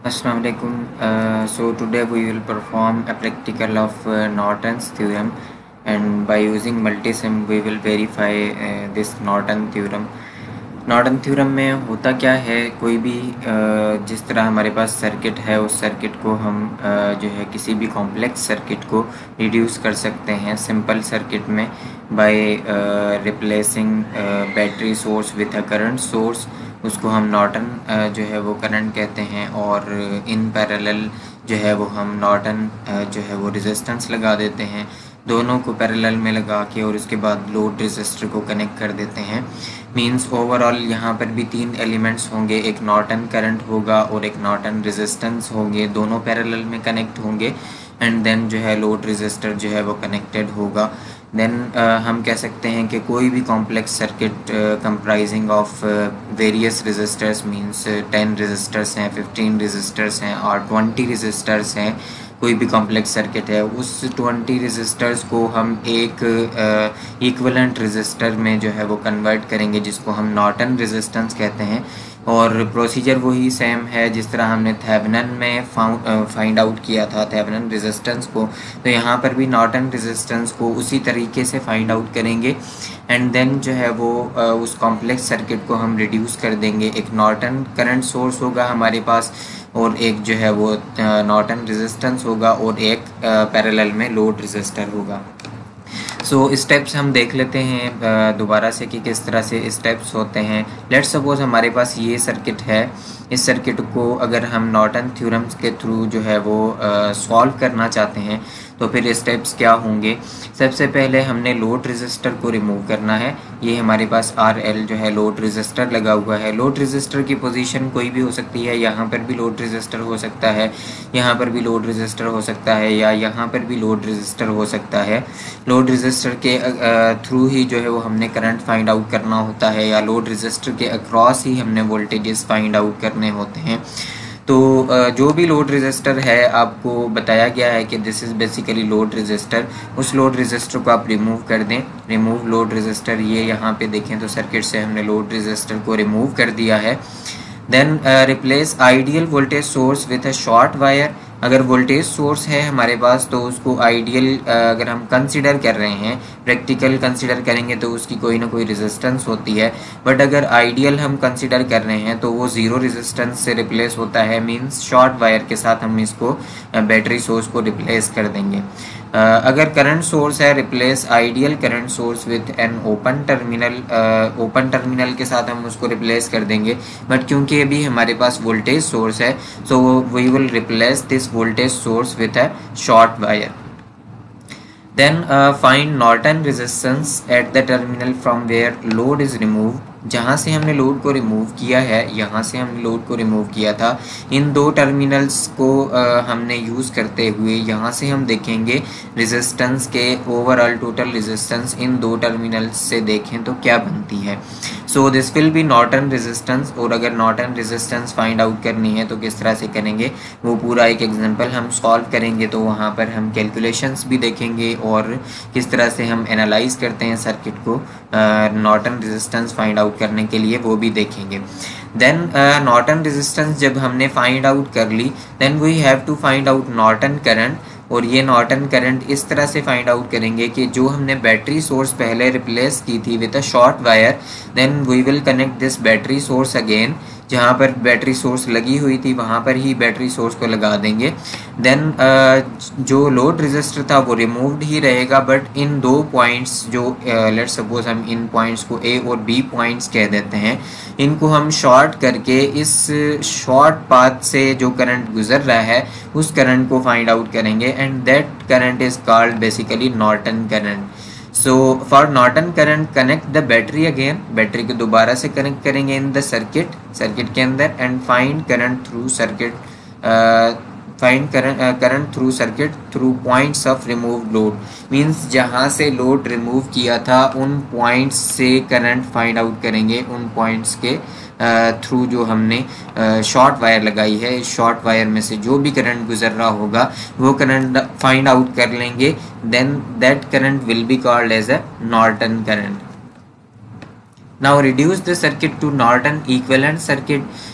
Assalamu alaikum. So today we will perform a practical of Norton's theorem, and by using multisim we will verify this Norton theorem. Norton theorem में होता क्या है, कोई भी जिस तरह हमारे पास सर्किट है उस सर्किट को हम जो है किसी भी कॉम्प्लेक्स सर्किट को रिड्यूस कर सकते हैं सिंपल सर्किट में by replacing battery source with a current source. उसको हम नॉर्टन जो है वो करंट कहते हैं, और इन पैरेलल जो है वो हम नॉर्टन जो है वो रेजिस्टेंस लगा देते हैं। दोनों को पैरेलल में लगा के और उसके बाद लोड रेजिस्टर को कनेक्ट कर देते हैं। मींस ओवरऑल यहाँ पर भी तीन एलिमेंट्स होंगे, एक नॉर्टन करंट होगा और एक नॉर्टन रेजिस्टेंस होंगे, दोनों पैरेलल में कनेक्ट होंगे। एंड देन जो है लोड रेजिस्टर जो है वो कनेक्टेड होगा। देन हम कह सकते हैं कि कोई भी complex circuit comprising of various resistors, means 10 resistors हैं, 15 रेजिस्टर्स हैं और 20 रेजिस्टर्स हैं। कोई भी कॉम्प्लेक्स सर्किट है, उस 20 रेजिस्टर्स को हम एक इक्विवेलेंट रेजिस्टर में जो है वो कन्वर्ट करेंगे, जिसको हम नॉर्टन रेजिस्टेंस कहते हैं। और प्रोसीजर वही सेम है जिस तरह हमने थेवेनिन में फाइंड आउट किया था थेवेनिन रेजिस्टेंस को, तो यहाँ पर भी नॉर्टन रेजिस्टेंस को उसी तरीके से फाइंड आउट करेंगे। एंड देन जो है वो उस कॉम्प्लेक्स सर्किट को हम रिड्यूस कर देंगे। एक नॉर्टन करंट सोर्स होगा हमारे पास, और एक जो है वो नॉर्टन रेजिस्टेंस होगा, और एक पैरेलल में लोड रेजिस्टर होगा। सो स्टेप्स हम देख लेते हैं दोबारा से कि किस तरह से स्टेप्स होते हैं। लेट्स सपोज हमारे पास ये सर्किट है। इस सर्किट को अगर हम नॉर्टन थ्योरम्स के थ्रू जो है वो सॉल्व करना चाहते हैं तो फिर स्टेप्स क्या होंगे। सबसे पहले हमने लोड रेजिस्टर को रिमूव करना है। ये हमारे पास RL जो है लोड रेजिस्टर लगा हुआ है। लोड रेजिस्टर की पोजीशन कोई भी हो सकती है, यहाँ पर भी लोड रेजिस्टर हो सकता है, यहाँ पर भी लोड रेजिस्टर हो सकता है, या यहाँ पर भी लोड रेजिस्टर हो सकता है। लोड रेजिस्टर के थ्रू ही जो है वो हमने करंट फाइंड आउट करना होता है, या लोड रेजिस्टर के अक्रॉस ही हमने वोल्टेजेस फाइंड आउट करने होते हैं। तो जो भी लोड रेजिस्टर है आपको बताया गया है कि this is basically load resistor. उस लोड रेजिस्टर को आप रिमूव कर दें। रिमूव लोड रेजिस्टर, ये यहाँ पे देखें तो सर्किट से हमने लोड रेजिस्टर को रिमूव कर दिया है। Then replace ideal voltage source with a short wire. अगर वोल्टेज सोर्स है हमारे पास तो उसको आइडियल अगर हम कंसिडर कर रहे हैं, प्रैक्टिकल कंसिडर करेंगे तो उसकी कोई ना कोई रेजिस्टेंस होती है। बट अगर आइडियल हम कंसिडर कर रहे हैं तो वो ज़ीरो रेजिस्टेंस से रिप्लेस होता है। मींस शॉर्ट वायर के साथ हम इसको बैटरी सोर्स को रिप्लेस कर देंगे। अगर करंट सोर्स है, replace ideal current source with an open terminal. Open terminal के साथ हम उसको रिप्लेस कर देंगे। बट क्योंकि अभी हमारे पास वोल्टेज सोर्स है, so we will replace this voltage source with a short wire. Then find Norton resistance at the terminal from where load is removed. जहाँ से हमने लोड को रिमूव किया है, यहाँ से हमने लोड को रिमूव किया था, इन दो टर्मिनल्स को हमने यूज़ करते हुए यहाँ से हम देखेंगे रेजिस्टेंस के ओवरऑल टोटल रेजिस्टेंस इन दो टर्मिनल्स से देखें तो क्या बनती है। So this will be Norton resistance. और अगर नॉर्टन रेजिस्टेंस फाइंड आउट करनी है तो किस तरह से करेंगे, वो पूरा एक एग्जांपल हम सॉल्व करेंगे। तो वहाँ पर हम कैलकुलेशंस भी देखेंगे और किस तरह से हम एनालाइज करते हैं सर्किट को नॉर्टन रेजिस्टेंस फाइंड आउट करने के लिए, वो भी देखेंगे। देन नॉर्टन रेजिस्टेंस जब हमने फाइंड आउट कर ली, then we have to find out Norton current. और ये नॉर्टन करंट इस तरह से फाइंड आउट करेंगे कि जो हमने बैटरी सोर्स पहले रिप्लेस की थी with a short wire, then we will connect this battery source again. जहाँ पर बैटरी सोर्स लगी हुई थी वहाँ पर ही बैटरी सोर्स को लगा देंगे। देन जो लोड रेजिस्टर था वो रिमूव्ड ही रहेगा, बट इन दो पॉइंट्स जो लेट्स सपोज हम इन पॉइंट्स को A और B पॉइंट्स कह देते हैं, इनको हम शॉर्ट करके इस शॉर्ट पाथ से जो करंट गुजर रहा है उस करंट को फाइंड आउट करेंगे, and that current is called basically Norton current. So for Norton current connect the battery again. Battery को दोबारा से कनेक्ट करेंगे इन द सर्किट के अंदर, and find current through circuit find current through circuit through points of remove load. Means जहाँ से load remove किया था उन पॉइंट्स से करंट फाइंड आउट करेंगे, उन पॉइंट्स के थ्रू जो हमने शॉर्ट वायर लगाई है। इस शॉर्ट वायर में से जो भी करंट गुजर रहा होगा वो करंट फाइंड आउट कर लेंगे। Then that current will be called as a Norton current. Now reduce the circuit to Norton equivalent circuit.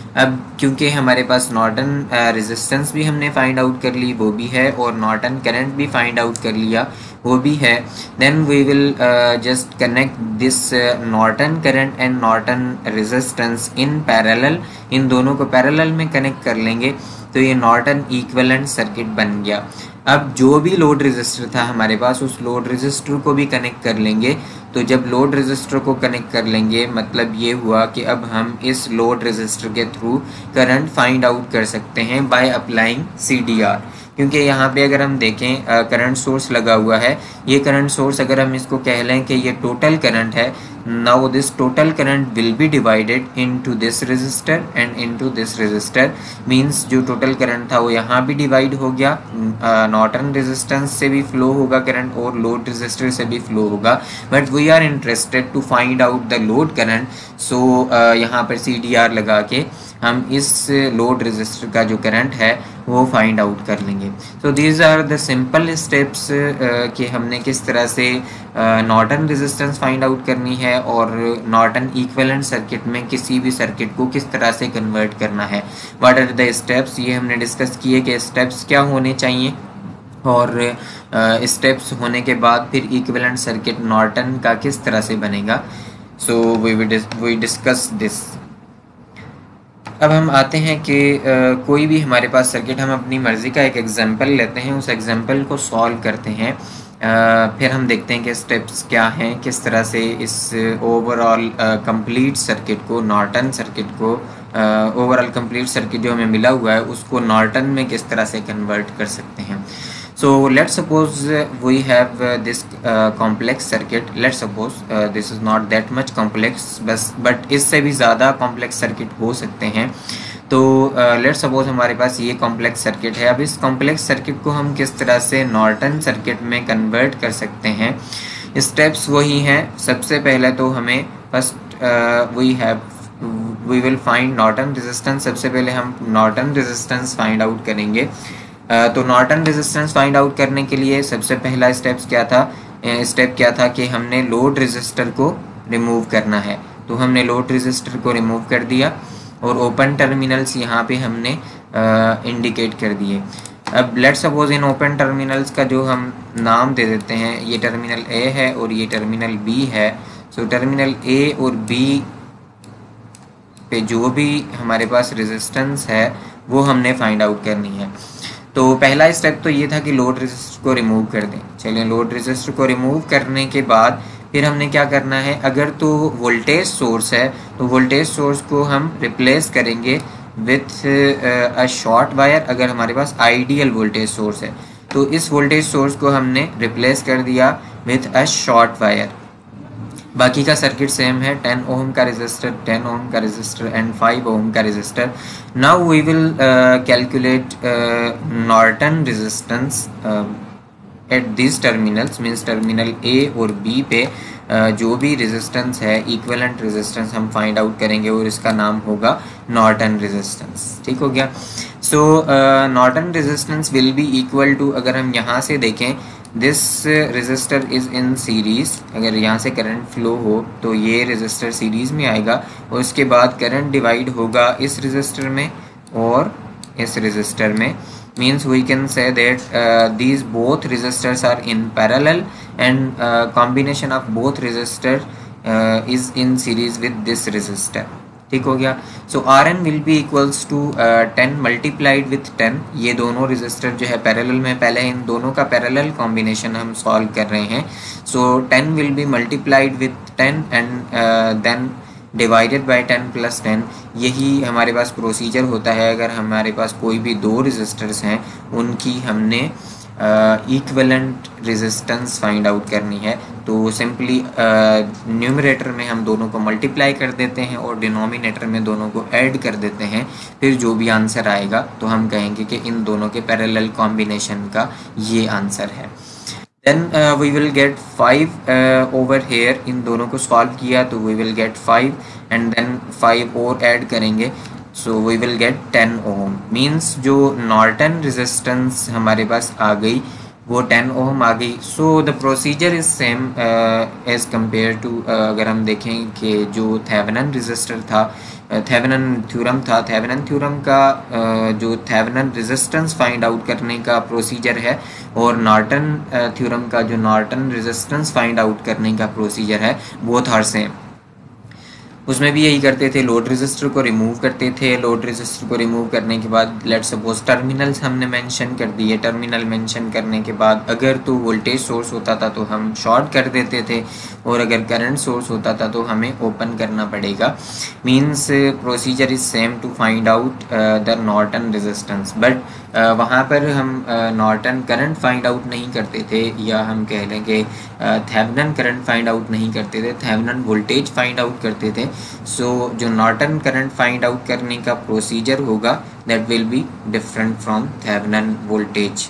अब क्योंकि हमारे पास नॉर्टन रेजिस्टेंस भी हमने फाइंड आउट कर ली, वो भी है, और नॉर्टन करंट भी फाइंड आउट कर लिया, वो भी है, then we will just connect this Norton current and Norton resistance in parallel. इन दोनों को पैरेलल में कनेक्ट कर लेंगे तो ये नॉर्टन इक्विवेलेंट सर्किट बन गया। अब जो भी लोड रेजिस्टर था हमारे पास, उस लोड रेजिस्टर को भी कनेक्ट कर लेंगे। तो जब लोड रेजिस्टर को कनेक्ट कर लेंगे मतलब ये हुआ कि अब हम इस लोड रेजिस्टर के थ्रू करंट फाइंड आउट कर सकते हैं बाय अप्लाइंग सीडीआर। क्योंकि यहाँ पे अगर हम देखें करंट सोर्स लगा हुआ है, ये करंट सोर्स अगर हम इसको कह लें कि ये टोटल करंट है, now this total current will be divided into this resistor and into this resistor. Means जो टोटल करंट था वो यहाँ भी डिवाइड हो गया, नॉर्टन रेजिस्टेंस से भी फ्लो होगा करंट और लोड रेजिस्टर से भी फ्लो होगा, but we are interested to find out the load current. So यहाँ पर CDR लगा के हम इस लोड रेजिस्टर का जो करंट है वो फाइंड आउट कर लेंगे। So these are the simple steps कि हमने किस तरह से नॉर्टन रेजिस्टेंस फाइंड आउट करनी है और नॉर्टन इक्विवेलेंट सर्किट में किसी भी सर्किट को किस तरह से कन्वर्ट करना है। व्हाट आर द स्टेप्स, ये हमने डिस्कस किए कि स्टेप्स क्या होने चाहिए, और स्टेप्स होने के बाद फिर इक्विवेलेंट सर्किट नॉर्टन का किस तरह से बनेगा। So we discuss this. अब हम आते हैं कि कोई भी हमारे पास सर्किट, हम अपनी मर्ज़ी का एक एग्जांपल लेते हैं, उस एग्जांपल को सॉल्व करते हैं, फिर हम देखते हैं कि स्टेप्स क्या हैं, किस तरह से इस ओवरऑल कंप्लीट सर्किट को, नॉर्टन सर्किट को, ओवरऑल कंप्लीट सर्किट जो हमें मिला हुआ है उसको नॉर्टन में किस तरह से कन्वर्ट कर सकते हैं। So let's suppose we have this complex circuit. Let's suppose this is not that much complex, but इससे भी ज़्यादा complex circuit हो सकते हैं। तो let's suppose हमारे पास ये complex circuit है। अब इस complex circuit को हम किस तरह से Norton circuit में convert कर सकते हैं। Steps वही हैं। सबसे पहले तो हमें first we will find Norton resistance। सबसे पहले हम Norton resistance find out करेंगे। तो नॉर्टन रेजिस्टेंस फाइंड आउट करने के लिए सबसे पहला स्टेप क्या था कि हमने लोड रेजिस्टर को रिमूव करना है। तो हमने लोड रेजिस्टर को रिमूव कर दिया और ओपन टर्मिनल्स यहाँ पे हमने इंडिकेट कर दिए। अब लेट्स सपोज इन ओपन टर्मिनल्स का जो हम नाम दे देते हैं, ये टर्मिनल A है और ये टर्मिनल B है। सो टर्मिनल A और B पे जो भी हमारे पास रेजिस्टेंस है वो हमने फाइंड आउट करनी है। तो पहला स्टेप तो ये था कि लोड रेजिस्टर को रिमूव कर दें। चलिए, लोड रेजिस्टर को रिमूव करने के बाद फिर हमने क्या करना है, अगर तो वोल्टेज सोर्स है तो वोल्टेज सोर्स को हम रिप्लेस करेंगे विथ अ शॉर्ट वायर। अगर हमारे पास आइडियल वोल्टेज सोर्स है तो इस वोल्टेज सोर्स को हमने रिप्लेस कर दिया विथ अ शॉर्ट वायर। बाकी का सर्किट सेम है, 10 ओम का रेजिस्टर, 10 ओम का रेजिस्टर एंड 5 ओम का resistor. Now we will calculate Norton resistance at this terminals. Means terminal A और B पे जो भी रेजिस्टेंस है, इक्विवेलेंट रेजिस्टेंस हम फाइंड आउट करेंगे और इसका नाम होगा नॉर्टन रेजिस्टेंस। ठीक हो गया। So Norton resistance will be equal to, अगर हम यहाँ से देखें, this resistor is in series. अगर यहाँ से करंट फ्लो हो तो ये रेजिस्टर सीरीज में आएगा और उसके बाद करंट डिवाइड होगा इस रेजिस्टर में और इस रेजिस्टर में। means we can say that these both resistors are in parallel and combination of both resistor is in series with this resistor। ठीक हो गया। So Rn will be equals to 10 multiplied with 10। ये दोनों resistor जो है parallel में, पहले इन दोनों का पैरेलल कॉम्बिनेशन हम सॉल्व कर रहे हैं। So 10 will be multiplied with 10 and then divided by 10 plus 10। यही हमारे पास प्रोसीजर होता है अगर हमारे पास कोई भी दो रेजिस्टर्स हैं, उनकी हमने इक्विवेलेंट रेजिस्टेंस फाइंड आउट करनी है। तो सिंपली न्यूमरेटर में हम दोनों को मल्टीप्लाई कर देते हैं और डिनोमिनेटर में दोनों को ऐड कर देते हैं। फिर जो भी आंसर आएगा तो हम कहेंगे कि इन दोनों के पैरेलल कॉम्बिनेशन का ये आंसर है। Then we will get 5 over here. इन दोनों को सॉल्व किया तो we will get 5 and then 5 और ऐड करेंगे, so we will get 10 ohm. Means जो नॉर्टन रेजिस्टेंस हमारे पास आ गई वो 10 ओम आ गई। So the procedure is same as compare to, अगर हम देखें कि जो थेवेनिन रेजिस्टर था, थेवेनिन थ्योरम था, थेवेनिन थ्योरम का जो थेवेनिन रेजिस्टेंस फाइंड आउट करने का प्रोसीजर है और नॉर्टन थ्योरम का जो नॉर्टन रेजिस्टेंस फाइंड आउट करने का प्रोसीजर है, बोथ आर सेम। उसमें भी यही करते थे, लोड रेजिस्टर को रिमूव करते थे। लोड रेजिस्टर को रिमूव करने के बाद लेट्स सपोज टर्मिनल्स हमने मेंशन कर दिए। टर्मिनल मेंशन करने के बाद अगर तो वोल्टेज सोर्स होता था तो हम शॉर्ट कर देते थे, और अगर करंट सोर्स होता था तो हमें ओपन करना पड़ेगा। Means procedure is same to find out the Norton resistance, but वहाँ पर हम नॉर्टन करंट फाइंड आउट नहीं करते थे, या हम कह लें कि थेवेनिन करंट फाइंड आउट नहीं करते थे, थेवेनिन वोल्टेज फाइंड आउट करते थे। सो जो नॉर्टन करंट फाइंड आउट करने का प्रोसीजर होगा that will be different from Thevenin voltage.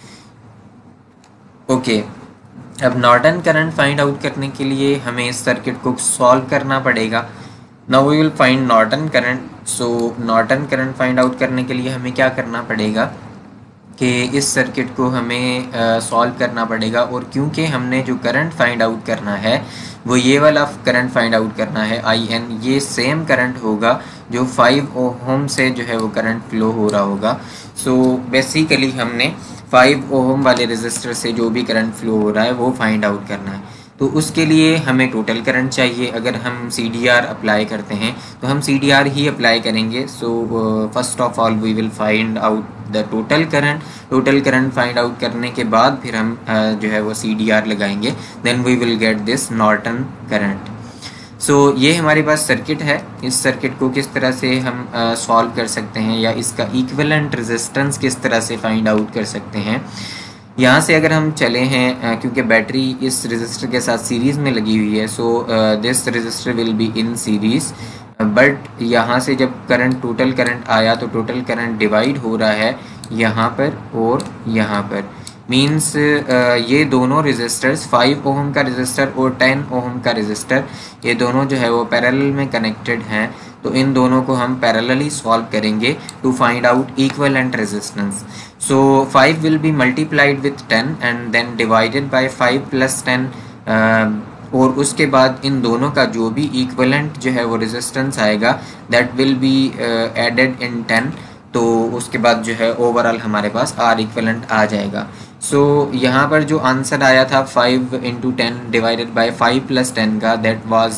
Okay, अब नॉर्टन करंट फाइंड आउट करने के लिए हमें इस सर्किट को सॉल्व करना पड़ेगा। Now we will find Norton current. So Norton current find out करने के लिए हमें क्या करना पड़ेगा कि इस सर्किट को हमें सॉल्व करना पड़ेगा, और क्योंकि हमने जो करंट फाइंड आउट करना है वो ये वाला करंट फाइंड आउट करना है IN, ये सेम करंट होगा जो 5 ओम से जो है वो करंट फ्लो हो रहा होगा। सो बेसिकली हमने 5 ओम वाले रेजिस्टर से जो भी करंट फ्लो हो रहा है वो फाइंड आउट करना है। तो उसके लिए हमें टोटल करंट चाहिए। अगर हम CDR अप्लाई करते हैं तो हम CDR ही अप्लाई करेंगे। So first of all we will find out the total current. Total current find out करने के बाद फिर हम जो है वो CDR लगाएंगे, then we will get this Norton current. So ये हमारे पास सर्किट है। इस सर्किट को किस तरह से हम सॉल्व कर सकते हैं, या इसका इक्विवेलेंट रेजिस्टेंस किस तरह से फाइंड आउट कर सकते हैं। यहाँ से अगर हम चले हैं, क्योंकि बैटरी इस रेजिस्टर के साथ सीरीज़ में लगी हुई है, so this resistor will be in series, but यहाँ से जब करंट टोटल करंट आया तो टोटल करंट डिवाइड हो रहा है यहाँ पर और यहाँ पर। मींस ये दोनों रेजिस्टर्स 5 ओम का रेजिस्टर और 10 ओम का रेजिस्टर, ये दोनों जो है वो पैरेलल में कनेक्टेड हैं। तो इन दोनों को हम पैरेलली सॉल्व करेंगे to find out equivalent resistance. So 5 will be multiplied with 10 and then divided by 5 + 10, और उसके बाद इन दोनों का जो भी इक्विवेलेंट जो है वो रेजिस्टेंस आएगा that will be added in 10। तो उसके बाद जो है ओवरऑल हमारे पास R इक्विवेलेंट आ जाएगा। सो यहाँ पर जो आंसर आया था 5 × 10 डिवाइडेड बाय 5 + 10 का, दैट वाज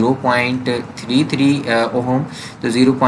0.33 ओम। तो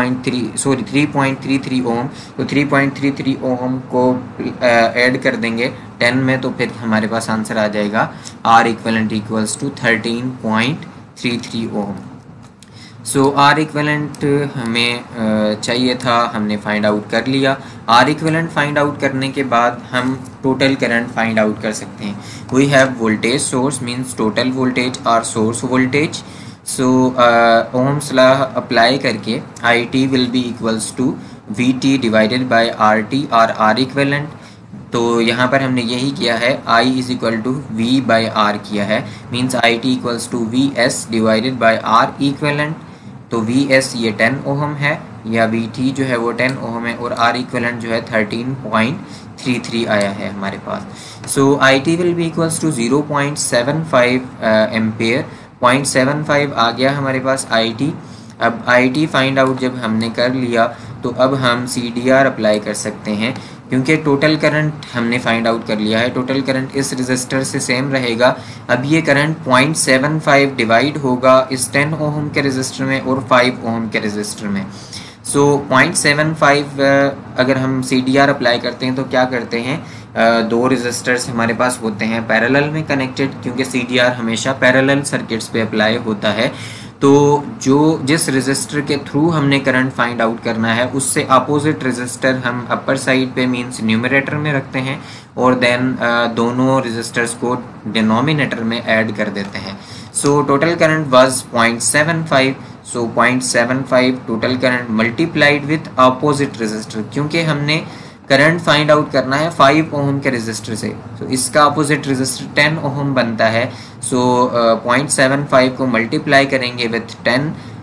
3.33 ओम, तो 3.33 ओम को ऐड कर देंगे 10 में, तो फिर हमारे पास आंसर आ जाएगा R equivalent equals to 13.33 ohm. So R equivalent हमें चाहिए था, हमने फाइंड आउट कर लिया। R इक्विवेलेंट फाइंड आउट करने के बाद हम टोटल करंट फाइंड आउट कर सकते हैं। We have voltage source means total voltage और source voltage. So Ohm's law apply करके IT will be equals to VT divided by RT और R इक्विवेलेंट। तो यहाँ पर हमने यही किया है, I is equal to V/R किया है, means IT equals to VS divided by R equivalent. तो VS ये 10 ओम है, या VT जो है वो 10 ओम है, और R इक्विवेलेंट जो है 13.33 आया है हमारे पास। So IT will be equals to 0.75 ampere. 0.75 आ गया हमारे पास IT। अब IT फाइंड आउट जब हमने कर लिया तो अब हम CDR अप्लाई कर सकते हैं, क्योंकि टोटल करंट हमने फाइंड आउट कर लिया है। टोटल करंट इस रेजिस्टर से सेम रहेगा। अब ये करंट 0.75 डिवाइड होगा इस 10 ओम के रेजिस्टर में और 5 ओम के रेजिस्टर में। सो 0.75 अगर हम CDR अप्लाई करते हैं तो क्या करते हैं, दो रेजिस्टर्स हमारे पास होते हैं पैरेलल में कनेक्टेड, क्योंकि CDR हमेशा पैरेलल सर्किट्स पे अप्लाई होता है। तो जिस रेजिस्टर के थ्रू हमने करंट फाइंड आउट करना है उससे अपोजिट रेजिस्टर हम अपर साइड पे मींस न्यूमरेटर में रखते हैं, और देन दोनों रेजिस्टर्स को डिनोमिनेटर में ऐड कर देते हैं। So total current was 0.75। So 0.75 total current multiplied with opposite resistor, क्योंकि हमने करंट फाइंड आउट करना है 5 ओम के रेजिस्टर से, तो इसका अपोजिट रेजिस्टर 10 ओम बनता है। सो 0.75 को मल्टीप्लाई करेंगे with 10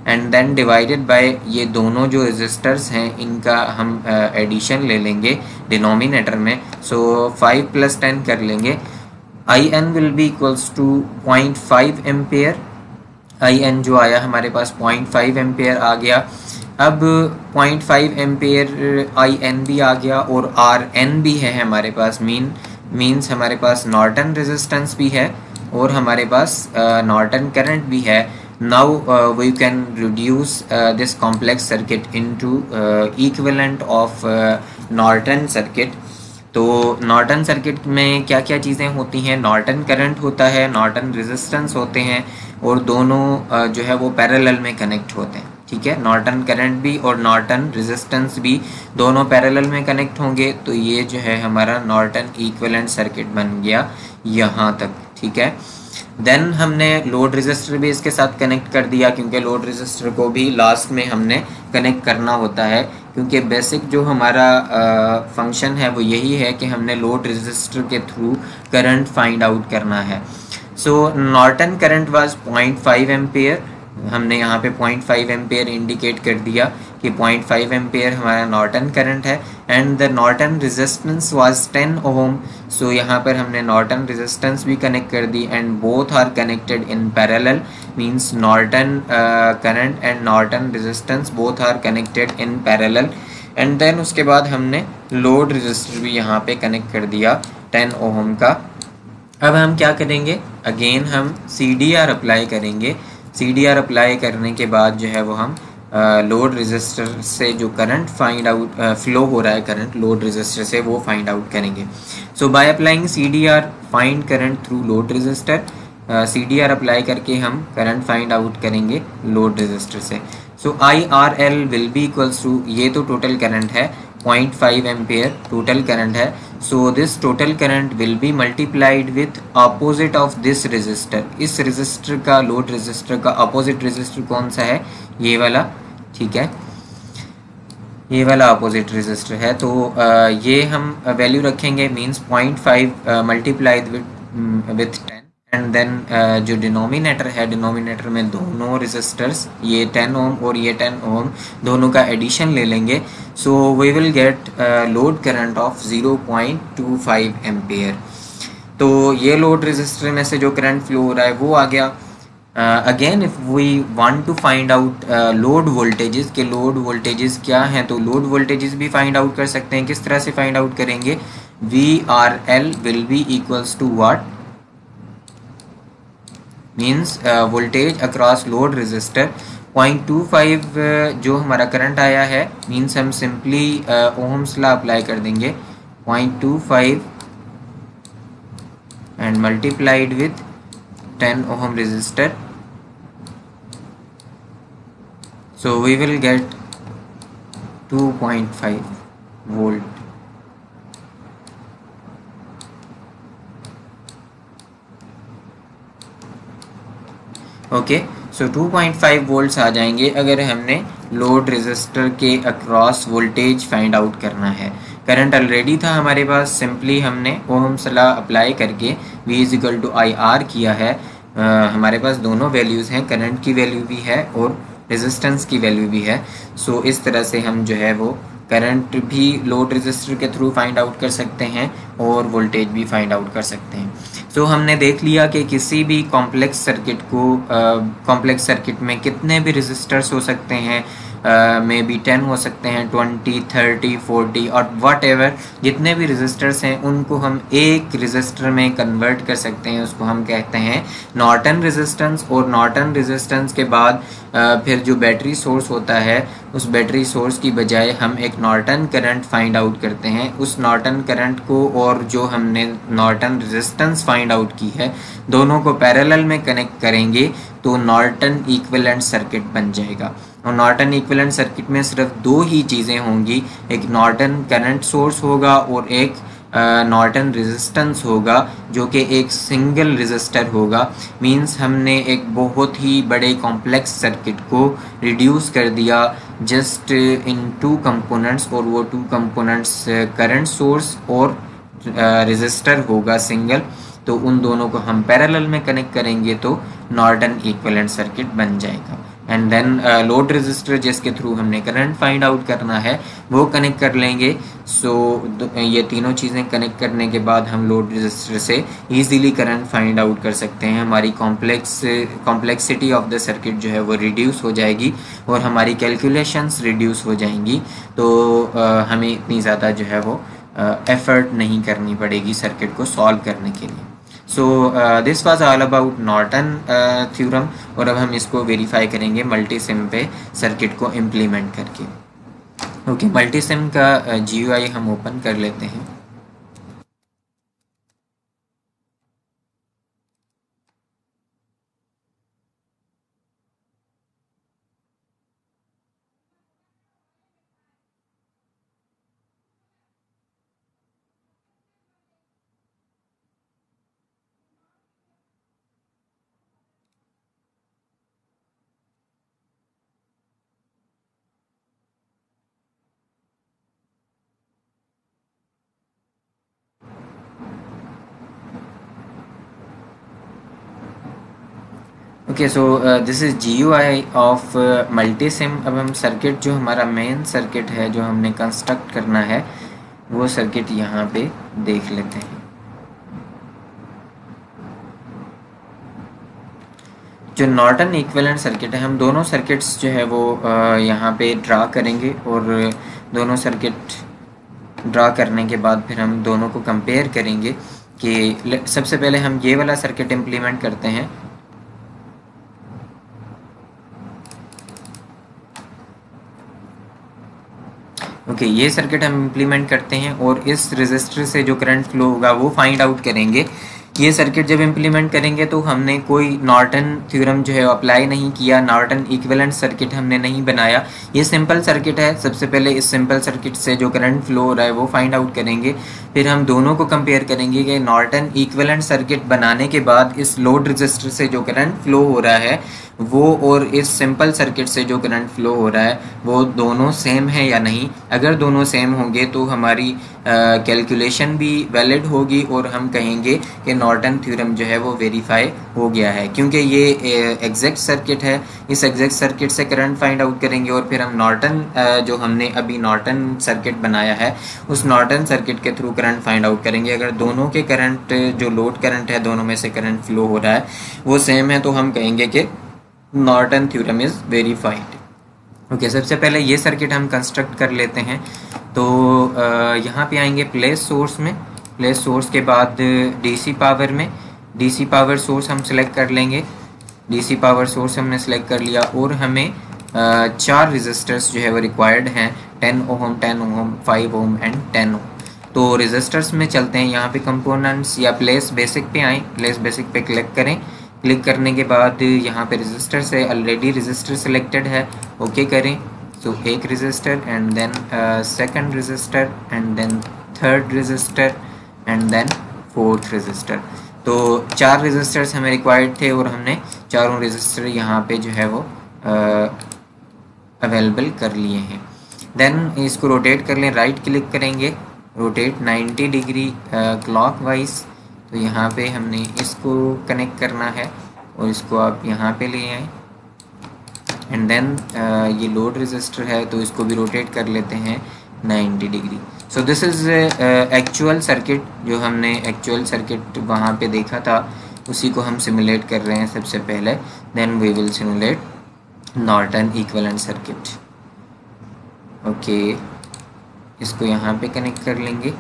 and then divided by ये दोनों जो रेजिस्टर्स हैं इनका हम एडिशन ले लेंगे डिनोमिनेटर में। सो 5 + 10 कर लेंगे। I N will be equals to 0.5 ampere. I N जो आया हमारे पास 0.5 एम्पेयर आ गया। अब 0.5 एम्पेयर आई एन भी आ गया और आर एन भी है हमारे पास। मीन्स हमारे पास नॉर्टन रेजिस्टेंस भी है और हमारे पास नॉर्टन करंट भी है। Now we can reduce this complex circuit into equivalent of Norton circuit. तो नॉर्टन सर्किट में क्या क्या चीज़ें होती हैं? नॉर्टन करंट होता है, नॉर्टन रेजिस्टेंस होते हैं और दोनों जो है वो पैरेलल में कनेक्ट होते हैं। ठीक है, नॉर्टन करंट भी और नॉर्टन रेजिस्टेंस भी दोनों पैरेलल में कनेक्ट होंगे। तो ये जो है हमारा नॉर्टन इक्विवेलेंट सर्किट बन गया यहाँ तक। ठीक है, देन हमने लोड रेजिस्टर भी इसके साथ कनेक्ट कर दिया, क्योंकि लोड रेजिस्टर को भी लास्ट में हमने कनेक्ट करना होता है, क्योंकि बेसिक जो हमारा फंक्शन है वो यही है कि हमने लोड रेजिस्टर के थ्रू करंट फाइंड आउट करना है। So Norton current was 0.5 ampere. हमने यहाँ पे 0.5 एम्पेयर इंडिकेट कर दिया कि 0.5 एम्पेयर हमारा नॉर्टन करंट है। And the Norton resistance was 10 ohm. So यहाँ पर हमने नॉर्टन रेजिस्टेंस भी कनेक्ट कर दी and both are connected in parallel. Means Norton current and Norton resistance both are connected in parallel. And then उसके बाद हमने लोड रेजिस्टर भी यहाँ पे कनेक्ट कर दिया 10 ओम का। अब हम क्या करेंगे? अगेन हम CDR अप्लाई करेंगे। CDR अप्लाई करने के बाद जो है वो हम लोड रेजिस्टर से जो करंट फाइंड आउट फ्लो हो रहा है करंट लोड रेजिस्टर से, वो फाइंड आउट करेंगे। So by applying CDR find current through load resistor. CDR apply करके हम करंट फाइंड आउट करेंगे लोड रेजिस्टर से। So IRL will be equals to, ये तो टोटल करंट है 0.5 एम्पेयर टोटल करंट है। So this total current will be multiplied with opposite of this resistor. इस resistor का, लोड रेजिस्टर का opposite resistor कौन सा है? ये वाला। ठीक है, ये वाला अपोजिट रेजिस्टर है। तो ये हम वैल्यू रखेंगे, means 0.5 multiplied with 10 and then जो डिनोमिनेटर है, डिनोमिनेटर में दोनों रेजिस्टर्स, ये 10 ओम और ये 10 ओम, दोनों का एडिशन ले लेंगे। So we will get load current of 0.25 ampere. तो ये लोड रेजिस्टर में से जो करंट फ्लो हो रहा है वो आ गया। Again if we want to find out load voltages, के लोड वोल्टेजेस क्या हैं, तो लोड वोल्टेजेस भी फाइंड आउट कर सकते हैं। किस तरह से फाइंड आउट करेंगे? VRL will be equals to what? Means voltage across load resistor. 0.25 जो हमारा करंट आया है, मीन्स हम सिंपली ओम्स लॉ अप्लाई कर देंगे 0.25 and multiplied with 10 ohm resistor. So we will get 2.5 volt. Okay, so 2.5 volts आ जाएंगे अगर हमने लोड रेजिस्टर के अक्रॉस वोल्टेज फाइंड आउट करना है। करंट ऑलरेडी था हमारे पास, सिंपली हमने ओहम्स लॉ अप्लाई करके V = IR किया है। हमारे पास दोनों वैल्यूज़ हैं, करंट की वैल्यू भी है और रेजिस्टेंस की वैल्यू भी है। सो इस तरह से हम जो है वो करंट भी लोड रेजिस्टर के थ्रू फाइंड आउट कर सकते हैं और वोल्टेज भी फाइंड आउट कर सकते हैं। सो हमने देख लिया कि किसी भी कॉम्प्लेक्स सर्किट को, कॉम्प्लेक्स सर्किट में कितने भी रेजिस्टर्स हो सकते हैं, मे बी 10 हो सकते हैं, 20, 30, 40 और वट एवर, जितने भी रेजिस्टर्स हैं उनको हम एक रेजिस्टर में कन्वर्ट कर सकते हैं। उसको हम कहते हैं नॉर्टन रेजिस्टेंस। और नॉर्टन रेजिस्टेंस के बाद फिर जो बैटरी सोर्स होता है, उस बैटरी सोर्स की बजाय हम एक नॉर्टन करंट फाइंड आउट करते हैं। उस नॉर्टन करंट को और जो हमने नॉर्टन रेजिस्टेंस फाइंड आउट की है, दोनों को पैरेलल में कनेक्ट करेंगे तो नॉर्टन इक्विवेलेंट सर्किट बन जाएगा। और नॉर्टन इक्विवेलेंट सर्किट में सिर्फ दो ही चीज़ें होंगी, एक नॉर्टन करंट सोर्स होगा और एक नॉर्टन रेजिस्टेंस होगा, जो कि एक सिंगल रेजिस्टर होगा। मींस हमने एक बहुत ही बड़े कॉम्प्लेक्स सर्किट को रिड्यूस कर दिया जस्ट इन 2 कंपोनेंट्स, और वो 2 कंपोनेंट्स करंट सोर्स और रेजिस्टर होगा सिंगल। तो उन दोनों को हम पैरेलल में कनेक्ट करेंगे तो नॉर्टन इक्विवेलेंट सर्किट बन जाएगा। एंड देन लोड रजिस्टर जिसके थ्रू हमने करंट फाइंड आउट करना है वो कनेक्ट कर लेंगे। सो ये तीनों चीज़ें कनेक्ट करने के बाद हम लोड रजिस्टर से इजीली करंट फाइंड आउट कर सकते हैं। हमारी कॉम्प्लेक्सिटी ऑफ द सर्किट जो है वो रिड्यूस हो जाएगी और हमारी कैलकुलेशंस रिड्यूस हो जाएंगी। तो हमें इतनी ज़्यादा जो है वो एफर्ट नहीं करनी पड़ेगी सर्किट को सॉल्व करने के लिए। So this was all about Norton theorem और अब हम इसको वेरीफाई करेंगे मल्टीसिम पे सर्किट को इम्प्लीमेंट करके। ओके, मल्टीसिम का GUI हम ओपन कर लेते हैं। Okay, so this is GUI of Multisim. अब हम सर्किट जो हमारा मेन सर्किट है जो हमने कंस्ट्रक्ट करना है वो सर्किट यहाँ पे देख लेते हैं। जो नॉर्टन इक्विवेलेंट सर्किट है हम दोनों सर्किट्स जो है वो यहाँ पे ड्रा करेंगे और दोनों सर्किट ड्रा करने के बाद फिर हम दोनों को कंपेयर करेंगे कि सबसे पहले हम ये वाला सर्किट इम्प्लीमेंट करते हैं। ओके, ये सर्किट हम इम्प्लीमेंट करते हैं और इस रेजिस्टर से जो करंट फ्लो होगा वो फाइंड आउट करेंगे। ये सर्किट जब इम्प्लीमेंट करेंगे तो हमने कोई नॉर्टन थ्योरम जो है अप्लाई नहीं किया, नॉर्टन इक्विवेलेंट सर्किट हमने नहीं बनाया। ये सिंपल सर्किट है। सबसे पहले इस सिंपल सर्किट से जो करंट फ्लो हो रहा है वो फाइंड आउट करेंगे, फिर हम दोनों को कंपेयर करेंगे कि नॉर्टन इक्विवेलेंट सर्किट बनाने के बाद इस लोड रेजिस्टर से जो करंट फ्लो हो रहा है वो और इस सिंपल सर्किट से जो करंट फ्लो हो रहा है वो दोनों सेम है या नहीं। अगर दोनों सेम होंगे तो हमारी कैलकुलेशन भी वैलिड होगी और हम कहेंगे कि नॉर्टन थ्योरम जो है वो वेरीफाई हो गया है, क्योंकि ये एग्जैक्ट सर्किट है। इस एग्जैक्ट सर्किट से करंट फाइंड आउट करेंगे और फिर हम नॉर्टन जो हमने अभी नॉर्टन सर्किट बनाया है उस नॉर्टन सर्किट के थ्रू करंट फाइंड आउट करेंगे। अगर दोनों के करंट जो लोड करंट है दोनों में से करंट फ्लो हो रहा है वो सेम है तो हम कहेंगे कि Norton theorem is verified. Okay, सबसे पहले ये सर्किट हम कंस्ट्रक्ट कर लेते हैं। तो यहाँ पे आएंगे प्लेस सोर्स में, प्लेस सोर्स के बाद DC पावर में, DC पावर सोर्स हम सिलेक्ट कर लेंगे। DC पावर सोर्स हमने सिलेक्ट कर लिया और हमें 4 रेजिस्टर्स जो है वो रिक्वायर्ड हैं, 10 ओम, 10 ओम, 5 ओम एंड 10 ओम। तो रेजिस्टर्स में चलते हैं। यहाँ पे कंपोनेंट्स या प्लेस बेसिक पे आएँ, प्लेस बेसिक पे क्लिक करें। क्लिक करने के बाद यहाँ पे रेजिस्टर से ऑलरेडी रेजिस्टर सिलेक्टेड है, ओके करें। सो एक resistor and then second resistor and then third resistor and then fourth resistor. तो 4 रेजिस्टर्स हमें रिक्वायर्ड थे और हमने चारों रेजिस्टर यहाँ पे जो है वो अवेलेबल कर लिए हैं। देन इसको रोटेट कर लें, राइट क्लिक करेंगे, रोटेट 90 डिग्री क्लॉकवाइज। तो यहाँ पे हमने इसको कनेक्ट करना है और इसको आप यहाँ पे ले आए एंड देन ये लोड रेजिस्टर है तो इसको भी रोटेट कर लेते हैं 90 degree. So this is actual circuit, जो हमने एक्चुअल सर्किट वहाँ पे देखा था उसी को हम सिमुलेट कर रहे हैं सबसे पहले। Then we will simulate Norton equivalent circuit. Okay, इसको यहाँ पे कनेक्ट कर लेंगे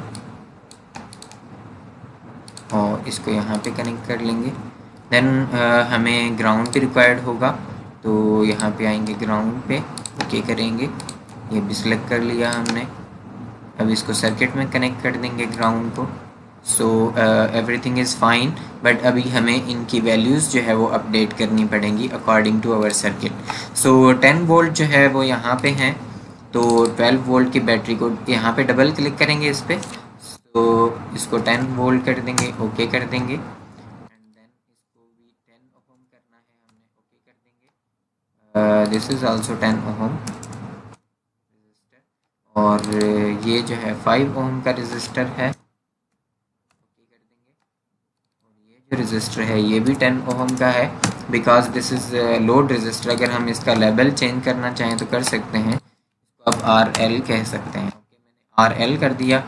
और इसको यहाँ पे कनेक्ट कर लेंगे। देन हमें ग्राउंड पे रिक्वायर्ड होगा तो यहाँ पे आएंगे, ग्राउंड पे ओके करेंगे, ये भी सिलेक्ट कर लिया हमने। अब इसको सर्किट में कनेक्ट कर देंगे ग्राउंड को। So everything is fine, but अभी हमें इनकी वैल्यूज़ जो है वो अपडेट करनी पड़ेंगी according to our circuit. So 10 volt जो है वो यहाँ पे हैं, तो 12 वोल्ट की बैटरी को यहाँ पे डबल क्लिक करेंगे इस पर, तो इसको 10 वोल्ट कर देंगे, ओके कर देंगे एंड देन इसको भी 10 ओम करना है हमने, ओके कर देंगे। This is also 10 ohm resistor और ये जो है 5 ओम का रेजिस्टर है, ओके कर देंगे। और ये रजिस्टर है ये भी 10 ओहम का है, because this is load resistor. अगर हम इसका लेवल चेंज करना चाहें तो कर सकते हैं, इसको आप आर एल कह सकते हैं। मैंने आर एल कर दिया,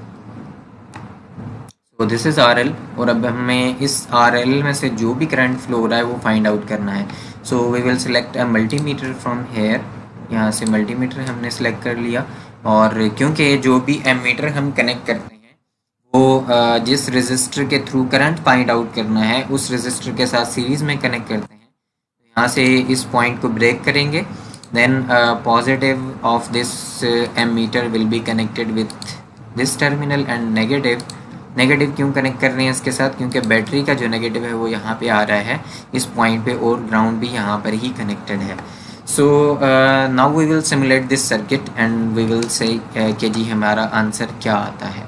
तो दिस इज़ आर एल। और अब हमें इस आर एल में से जो भी करंट फ्लो हो रहा है वो फाइंड आउट करना है। So we will select a multimeter from here. यहाँ से मल्टीमीटर हमने सेलेक्ट कर लिया, और क्योंकि जो भी एमीटर हम कनेक्ट करते हैं वो जिस रजिस्टर के थ्रू करंट फाइंड आउट करना है उस रजिस्टर के साथ सीरीज में कनेक्ट करते हैं। यहाँ से इस पॉइंट को ब्रेक करेंगे, then positive of this ammeter will be connected with this terminal, and negative क्यों कनेक्ट कर रहे हैं इसके साथ, क्योंकि बैटरी का जो नेगेटिव है वो यहाँ पे आ रहा है इस पॉइंट पे, और ग्राउंड भी यहाँ पर ही कनेक्टेड है। So now we will simulate this circuit and we will see कि जी हमारा आंसर क्या आता है।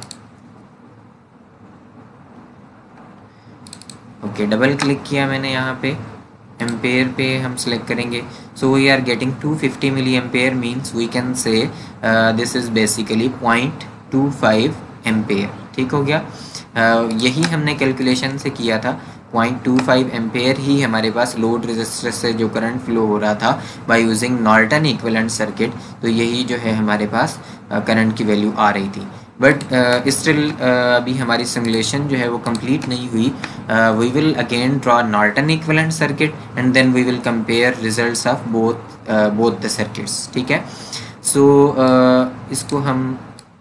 ओके, डबल क्लिक किया मैंने यहाँ पे, एम्पेयर पे हम सेलेक्ट करेंगे। So we are getting 250 milli ampere, means we can say this is basically 0.25 ampere. ठीक हो गया। यही हमने कैलकुलेशन से किया था, 0.25 एम्पेयर ही हमारे पास लोड रेजिस्टर से जो करंट फ्लो हो रहा था by using Norton equivalent circuit, तो यही जो है हमारे पास करंट की वैल्यू आ रही थी। बट स्टिल अभी हमारी सिमुलेशन जो है वो कंप्लीट नहीं हुई। We will again draw Norton equivalent circuit and then we will compare results of both the circuits. ठीक है। सो इसको हम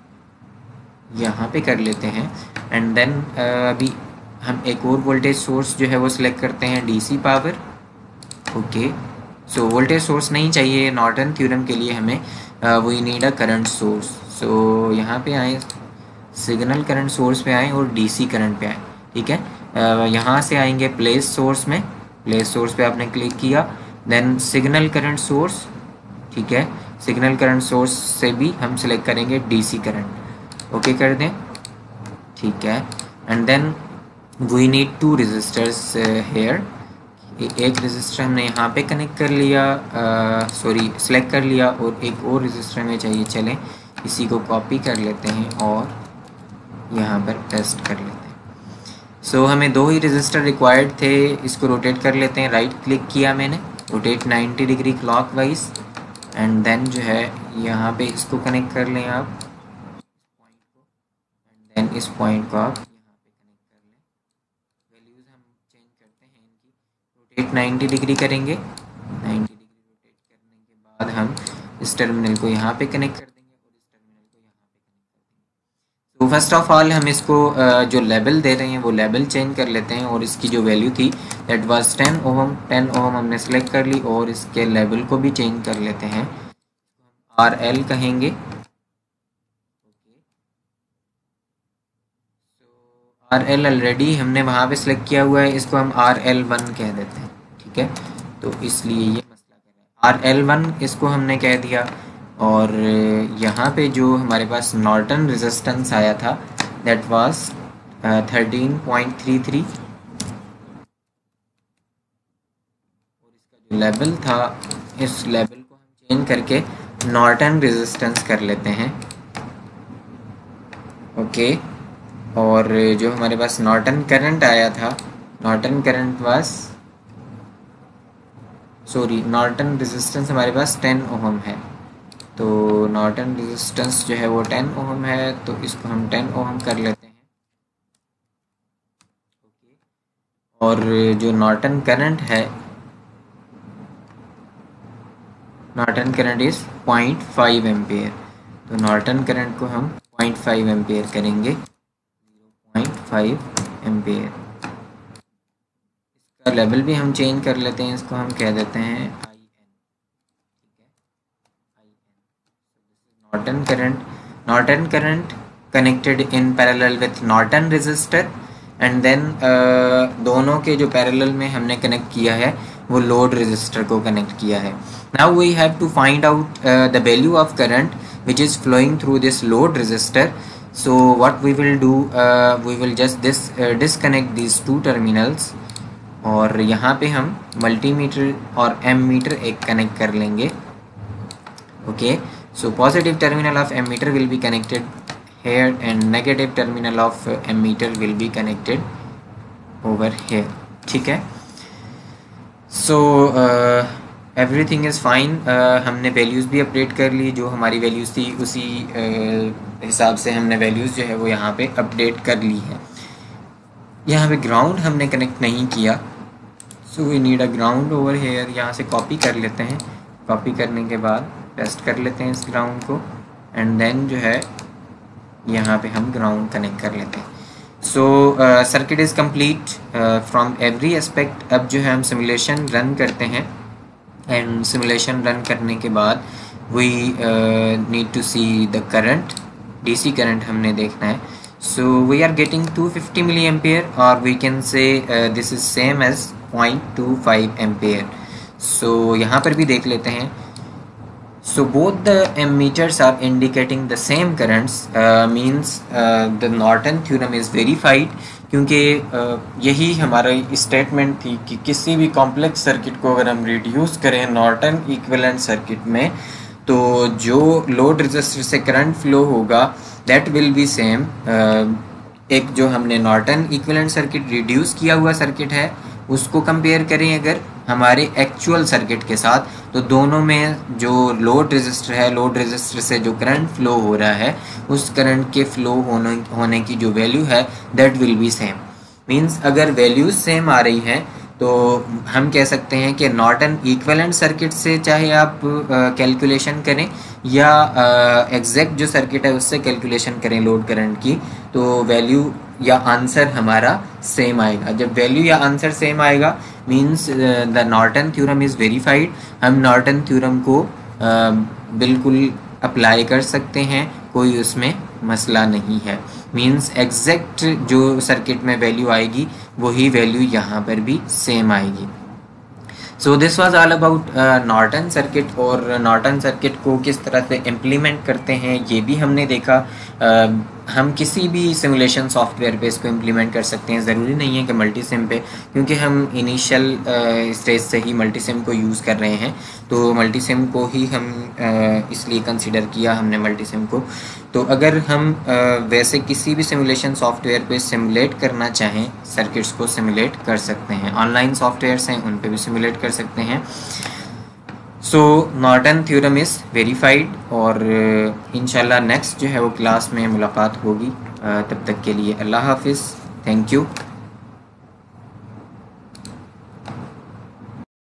यहाँ पे कर लेते हैं, एंड देन अभी हम एक और वोल्टेज सोर्स जो है वो सिलेक्ट करते हैं, DC power. Okay, so voltage source नहीं चाहिए नॉर्टन थ्योरम के लिए हमें, we need a current source. So यहाँ पे आए, सिग्नल करंट सोर्स पे आए और डीसी करंट पे आए। ठीक है। यहाँ से आएंगे प्लेस सोर्स में, प्लेस सोर्स पे आपने क्लिक किया, देन सिग्नल करंट सोर्स। ठीक है, सिग्नल करंट सोर्स से भी हम सिलेक्ट करेंगे डीसी करंट। ओके कर दें। ठीक है, and then we need 2 resistors here. एक रजिस्टर हमने यहाँ पे कनेक्ट कर लिया, सॉरी सेलेक्ट कर लिया, और एक और रजिस्टर हमें चाहिए। चलें इसी को कॉपी कर लेते हैं और यहाँ पर पेस्ट कर लेते हैं। सो हमें 2 ही रजिस्टर रिक्वायर्ड थे, इसको रोटेट कर लेते हैं। राइट क्लिक किया मैंने, rotate 90 degree clockwise, and then जो है यहाँ पे इसको कनेक्ट कर लें आप पॉइंट को, एंड देन इस पॉइंट को आप यहाँ पे कनेक्ट कर लें। वैल्यूज़ हम चेंज करते हैं इनकी, रोटेट 90 डिग्री करेंगे। 90 डिग्री रोटेट करने के बाद हम इस टर्मिनल को यहाँ पे कनेक्ट कर देंगे और इस टर्मिनल को यहाँ पे कनेक्ट कर देंगे। तो फर्स्ट ऑफ ऑल हम इसको जो लेवल दे रहे हैं वो लेवल चेंज कर लेते हैं, और इसकी जो वैल्यू थी दैट वाज 10 ओहम। 10 ओहम हमने सेलेक्ट कर ली, और इसके लेवल को भी चेंज कर लेते हैं, आर एल कहेंगे। आर एल ऑलरेडी हमने वहाँ पे सिलेक्ट किया हुआ है, इसको हम आर एल 1 कह देते हैं। ठीक है, तो इसलिए ये मसला कर रहा है। आर एल 1 इसको हमने कह दिया, और यहाँ पे जो हमारे पास नॉर्टन रेजिस्टेंस आया था दैट वाज 13.33, और इसका जो लेवल था इस लेवल को हम चेंज करके नॉर्टन रेजिस्टेंस कर लेते हैं। ओके, और जो हमारे पास नॉर्टन करंट आया था, Norton current was, sorry Norton resistance हमारे पास 10 ओहम है, तो नॉर्टन रेजिस्टेंस जो है वो 10 ओहम है, तो इसको हम 10 ओहम कर लेते हैं। ओके, और जो नॉर्टन करंट है, नॉर्टन करंट इज़ 0.5 एम्पेयर, तो नॉर्टन करंट को हम 0.5 एम्पेयर करेंगे, 0.5 एम्पेयर। इसका लेवल भी हम चेंज कर लेते हैं, इसको हम कह देते हैं आई एन। ठीक है, I N. Norton current, Norton current connected in parallel with Norton resistor, and then दोनों के जो पैरेलल में हमने कनेक्ट किया है वो लोड रेजिस्टर को कनेक्ट किया है। Now we have to find out the value of current which is flowing through this load resistor. So what we will do, we will just disconnect these 2 terminals, और यहाँ पे हम multimeter और ammeter एक connect कर लेंगे। Okay, so positive terminal of ammeter will be connected here and negative terminal of ammeter will be connected over here, ठीक है। So everything is fine. हमने वैल्यूज़ भी अपडेट कर ली, जो हमारी वैल्यूज़ थी उसी हिसाब से हमने वैल्यूज़ जो है वो यहाँ पे अपडेट कर ली है। यहाँ पे ग्राउंड हमने कनेक्ट नहीं किया, so we need a ground over here. यहाँ से कॉपी कर लेते हैं, कॉपी करने के बाद पेस्ट कर लेते हैं इस ग्राउंड को, एंड देन जो है यहाँ पे हम ग्राउंड कनेक्ट कर लेते हैं। So circuit is complete from every aspect. अब जो है हम सिमुलेशन रन करते हैं, एंड सिमुलेशन रन करने के बाद we need to see the current, DC current हमने देखना है। So we are getting 250 milli ampere, और we can say this is same as 0.25 ampere. So यहाँ पर भी देख लेते हैं। So both the ammeters are indicating the same currents, means the Norton theorem is verified, क्योंकि यही हमारा स्टेटमेंट थी कि किसी भी कॉम्प्लेक्स सर्किट को अगर हम रिड्यूस करें नॉर्टन इक्विवेलेंट सर्किट में, तो जो लोड रेजिस्टर से करंट फ्लो होगा दैट विल बी सेम। एक जो हमने नॉर्टन इक्विवेलेंट सर्किट रिड्यूस किया हुआ सर्किट है उसको कंपेयर करें अगर हमारे एक्चुअल सर्किट के साथ, तो दोनों में जो लोड रेजिस्टर है, लोड रेजिस्टर से जो करंट फ्लो हो रहा है उस करंट के फ्लो होने की जो वैल्यू है that will be same. Means अगर वैल्यूज सेम आ रही हैं तो हम कह सकते हैं कि नॉर्टन इक्विवेलेंट सर्किट से चाहे आप कैलकुलेशन करें या एग्जैक्ट जो सर्किट है उससे कैलकुलेशन करें लोड करंट की, तो वैल्यू या आंसर हमारा सेम आएगा। जब वैल्यू या आंसर सेम आएगा means the Norton theorem is verified. हम नॉर्टन थ्योरम को बिल्कुल अप्लाई कर सकते हैं, कोई उसमें मसला नहीं है। मींस एग्जैक्ट जो सर्किट में वैल्यू आएगी वही वैल्यू यहाँ पर भी सेम आएगी। So this was all about Norton circuit, और नॉर्टन सर्किट को किस तरह से इम्प्लीमेंट करते हैं ये भी हमने देखा। हम किसी भी सिमुलेशन सॉफ्टवेयर पे इसको इम्प्लीमेंट कर सकते हैं, ज़रूरी नहीं है कि मल्टीसिम पे, क्योंकि हम इनिशियल स्टेज से ही मल्टीसिम को यूज़ कर रहे हैं, तो मल्टीसिम को ही हम इसलिए कंसिडर किया हमने मल्टीसिम को। तो अगर हम वैसे किसी भी सिमुलेशन सॉफ्टवेयर पे सिमुलेट करना चाहें, सर्किट्स को सिमुलेट कर सकते हैं। ऑनलाइन सॉफ्टवेयर्स हैं उन पे भी सिमुलेट कर सकते हैं। So Norton theorem is verified, और इंशाल्लाह नेक्स्ट जो है वो क्लास में मुलाकात होगी। तब तक के लिए अल्लाह हाफिज़, थैंक यू।